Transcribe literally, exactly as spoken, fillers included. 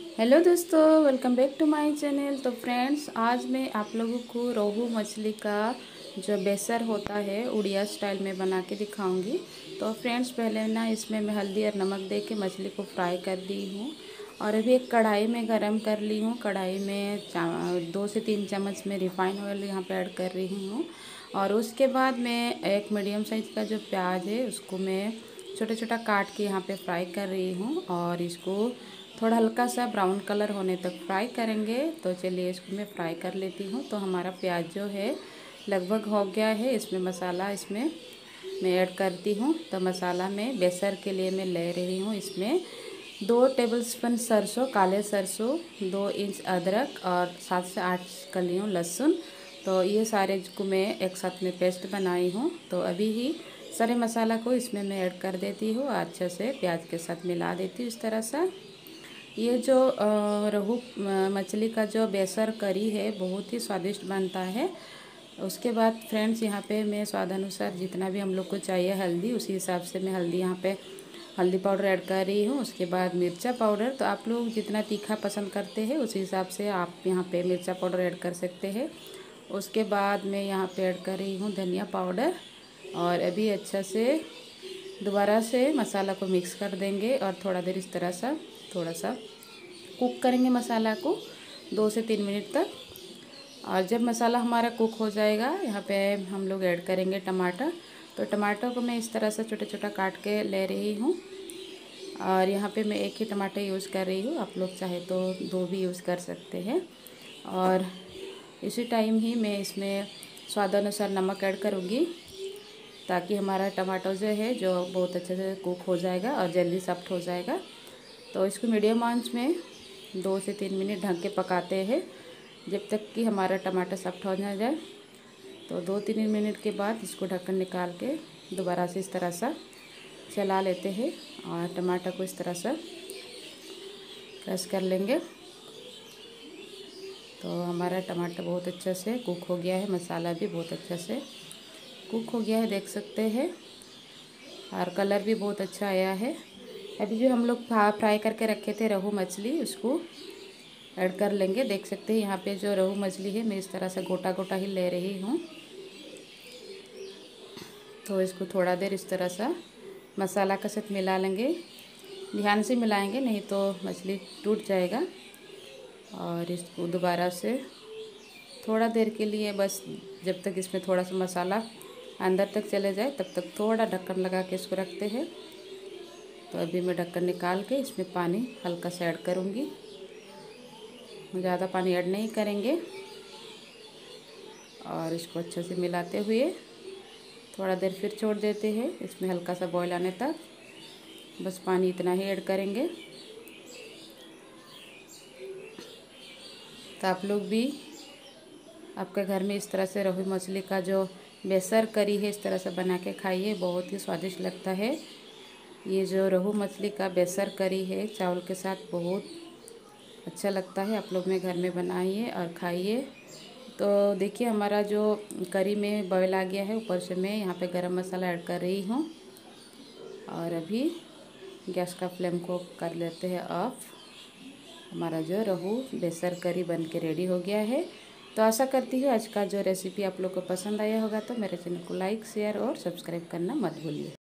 Hello दोस्तों, welcome back to my channel. तो friends, आज मैं आप लोगों को रोहू मछली का जो बेसर होता है उड़िया स्टाइल में बना के दिखाऊंगी। तो फ्रेंड्स, पहले ना इसमें मैं हल्दी और नमक दे के मछली को फ्राई कर दी हूँ और अभी एक कढ़ाई में गरम कर ली हूँ। कढ़ाई में दो से तीन चम्मच में रिफ़ाइन ऑयल यहाँ पे ऐड कर रही हूँ और उसके बाद मैं एक मीडियम साइज़ का जो प्याज है उसको मैं छोटा छोटा काट के यहाँ पे फ्राई कर रही हूँ और इसको थोड़ा हल्का सा ब्राउन कलर होने तक फ्राई करेंगे। तो चलिए इसको मैं फ्राई कर लेती हूँ। तो हमारा प्याज जो है लगभग हो गया है। इसमें मसाला इसमें मैं ऐड करती हूँ। तो मसाला में बेसर के लिए मैं ले रही हूँ इसमें दो टेबलस्पून सरसों, काले सरसों, दो इंच अदरक और सात से आठ कलियों लहसुन। तो ये सारे को मैं एक साथ में पेस्ट बनाई हूँ। तो अभी ही सारे मसाला को इसमें मैं ऐड कर देती हूँ, अच्छे से प्याज के साथ मिला देती हूँ इस तरह से। ये जो रोहू मछली का जो बेसर करी है बहुत ही स्वादिष्ट बनता है। उसके बाद फ्रेंड्स, यहाँ पे मैं स्वादानुसार जितना भी हम लोग को चाहिए हल्दी, उसी हिसाब से मैं हल्दी यहाँ पे हल्दी पाउडर ऐड कर रही हूँ। उसके बाद मिर्चा पाउडर, तो आप लोग जितना तीखा पसंद करते हैं उसी हिसाब से आप यहाँ पे मिर्चा पाउडर ऐड कर सकते हैं। उसके बाद मैं यहाँ पे ऐड कर रही हूँ धनिया पाउडर और अभी अच्छा से दोबारा से मसाला को मिक्स कर देंगे और थोड़ा देर इस तरह सा थोड़ा सा कुक करेंगे मसाला को दो से तीन मिनट तक। और जब मसाला हमारा कुक हो जाएगा, यहाँ पे हम लोग ऐड करेंगे टमाटर। तो टमाटर को मैं इस तरह से छोटा छोटा काट के ले रही हूँ और यहाँ पे मैं एक ही टमाटर यूज़ कर रही हूँ। आप लोग चाहे तो दो भी यूज़ कर सकते हैं। और इसी टाइम ही मैं इसमें स्वादानुसार नमक ऐड करूँगी ताकि हमारा टमाटर जो है जो बहुत अच्छे से कुक हो जाएगा और जल्दी सॉफ्ट हो जाएगा। तो इसको मीडियम आंच में दो से तीन मिनट ढक के पकाते हैं जब तक कि हमारा टमाटर सॉफ्ट हो ना जाए। तो दो तीन मिनट के बाद इसको ढक्कन निकाल के दोबारा से इस तरह सा चला लेते हैं और टमाटर को इस तरह से क्रश कर लेंगे। तो हमारा टमाटर बहुत अच्छे से कुक हो गया है, मसाला भी बहुत अच्छे से कुक हो गया है, देख सकते हैं, और कलर भी बहुत अच्छा आया है। अभी जो हम लोग फ्राई करके रखे थे रोहू मछली, उसको ऐड कर लेंगे। देख सकते हैं यहाँ पे जो रोहू मछली है मैं इस तरह से गोटा गोटा ही ले रही हूँ। तो इसको थोड़ा देर इस तरह सा मसाला के साथ मिला लेंगे। ध्यान से मिलाएंगे नहीं तो मछली टूट जाएगा। और इसको दोबारा से थोड़ा देर के लिए, बस जब तक इसमें थोड़ा सा मसाला अंदर तक चले जाए तब तक थोड़ा ढक्कन लगा के इसको रखते हैं। तो अभी मैं ढक्कन निकाल के इसमें पानी हल्का सा ऐड करूँगी, ज़्यादा पानी ऐड नहीं करेंगे। और इसको अच्छे से मिलाते हुए थोड़ा देर फिर छोड़ देते हैं इसमें हल्का सा बॉईल आने तक। बस पानी इतना ही ऐड करेंगे। तो आप लोग भी आपके घर में इस तरह से रोहू मछली का जो बेसर करी है इस तरह से बना के खाइए, बहुत ही स्वादिष्ट लगता है। ये जो रोहू मछली का बेसर करी है चावल के साथ बहुत अच्छा लगता है। आप लोग में घर में बनाइए और खाइए। तो देखिए हमारा जो करी में बॉयल आ गया है। ऊपर से मैं यहाँ पे गरम मसाला ऐड कर रही हूँ और अभी गैस का फ्लेम को कर लेते हैं ऑफ। हमारा जो रोहू बेसर करी बन के रेडी हो गया है। तो आशा करती हूँ आज का जो रेसिपी आप लोग को पसंद आया होगा। तो मेरे चैनल को लाइक, शेयर और सब्सक्राइब करना मत भूलिए।